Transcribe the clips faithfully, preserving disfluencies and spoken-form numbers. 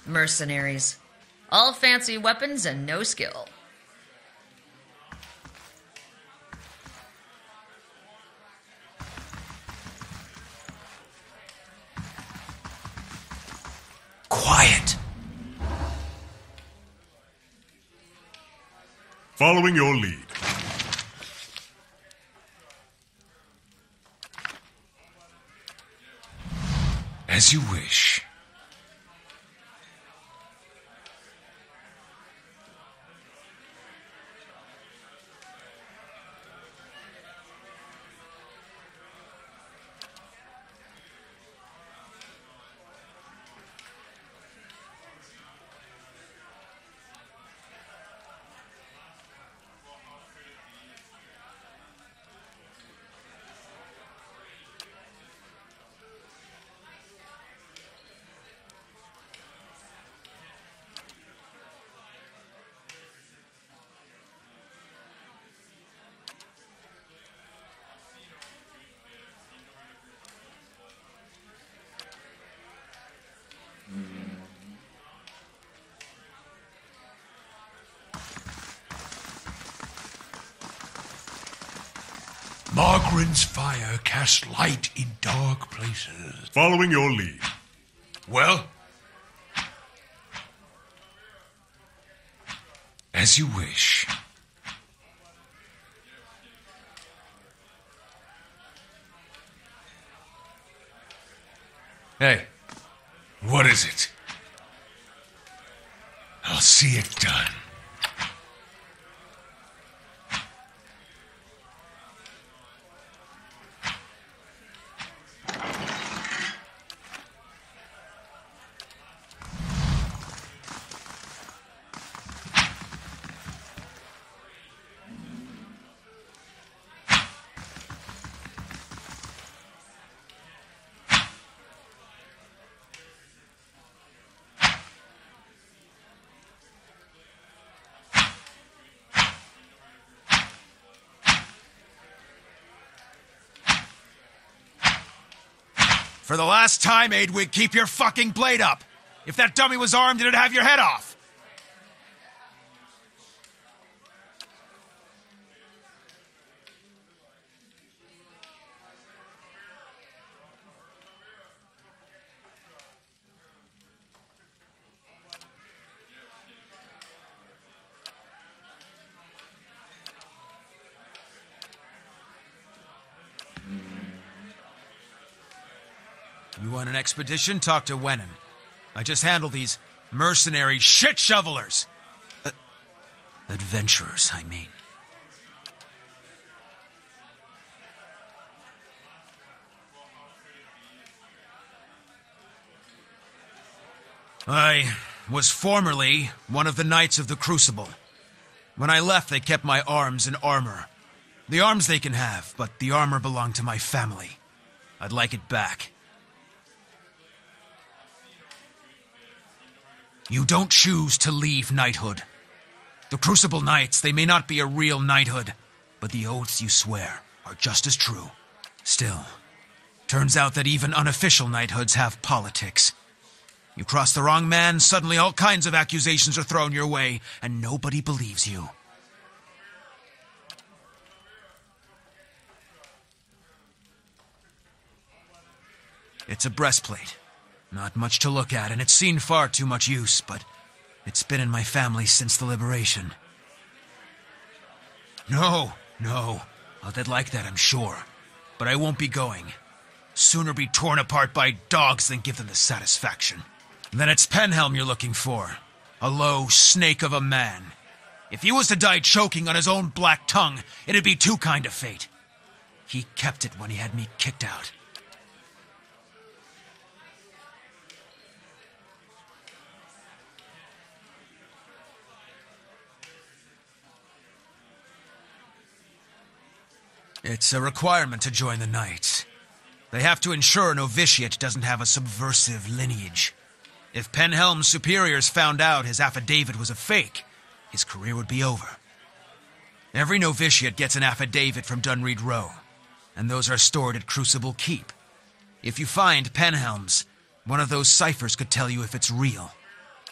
Mercenaries. All fancy weapons and no skill. Quiet. Following your lead. As you wish. Margaren's fire casts light in dark places. Following your lead. Well? As you wish. Hey, what is it? I'll see it done. For the last time, Aidwig, keep your fucking blade up. If that dummy was armed, it'd have your head off. You want an expedition? Talk to Wenham. I just handle these mercenary shit shovelers. Uh, adventurers, I mean. I was formerly one of the Knights of the Crucible. When I left, they kept my arms and armor. The arms they can have, but the armor belonged to my family. I'd like it back. You don't choose to leave knighthood. The Crucible Knights, they may not be a real knighthood, but the oaths you swear are just as true. Still, turns out that even unofficial knighthoods have politics. You cross the wrong man, suddenly all kinds of accusations are thrown your way, and nobody believes you. It's a breastplate. Not much to look at, and it's seen far too much use, but it's been in my family since the liberation. No, no. Oh, they'd like that, I'm sure. But I won't be going. Sooner be torn apart by dogs than give them the satisfaction. Then it's Penhelm you're looking for. A low snake of a man. If he was to die choking on his own black tongue, it'd be too kind a fate. He kept it when he had me kicked out. It's a requirement to join the Knights. They have to ensure a novitiate doesn't have a subversive lineage. If Penhelm's superiors found out his affidavit was a fake, his career would be over. Every novitiate gets an affidavit from Dunreed Row, and those are stored at Crucible Keep. If you find Penhelm's, one of those ciphers could tell you if it's real.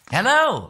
Hello.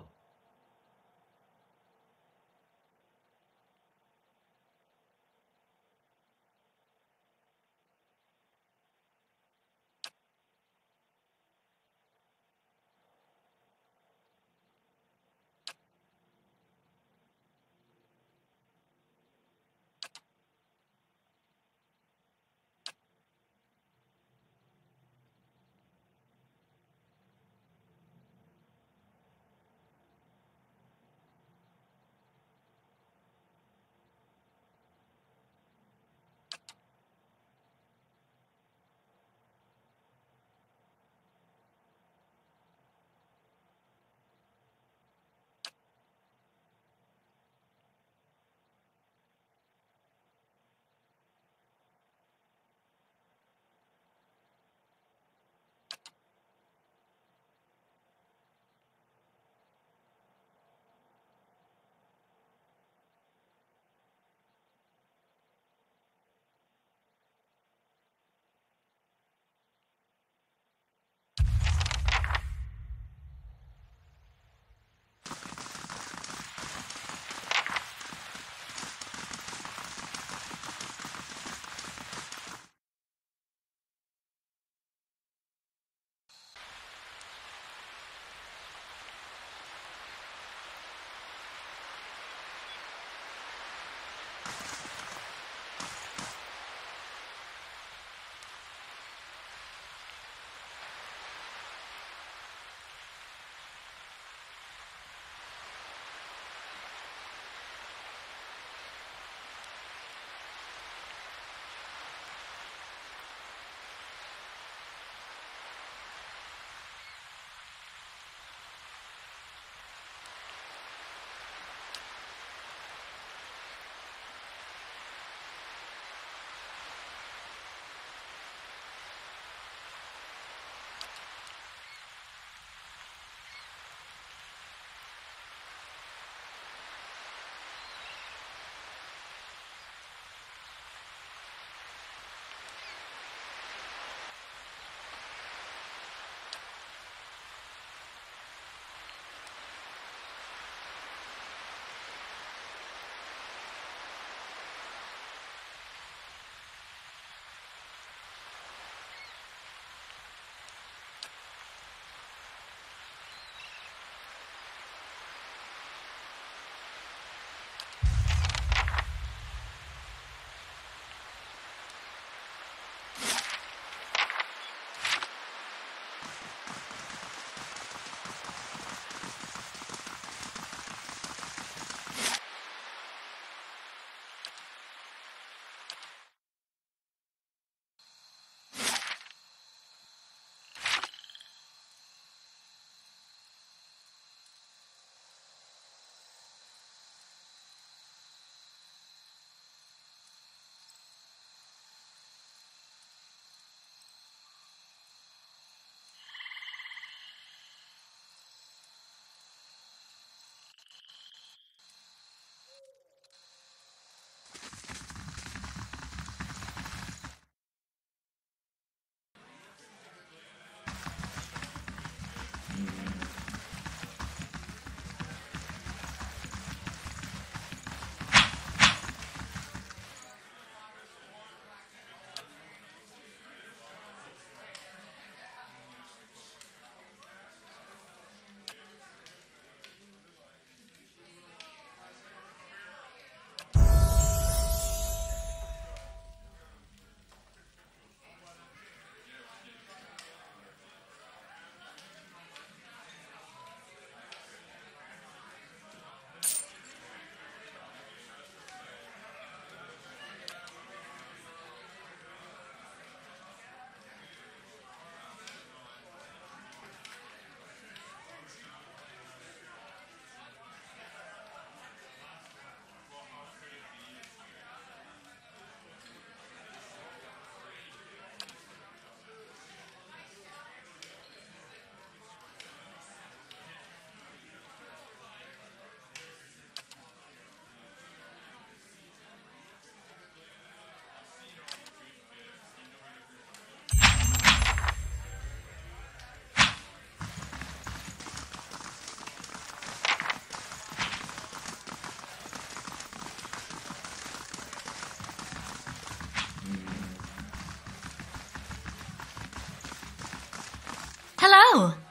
Hello.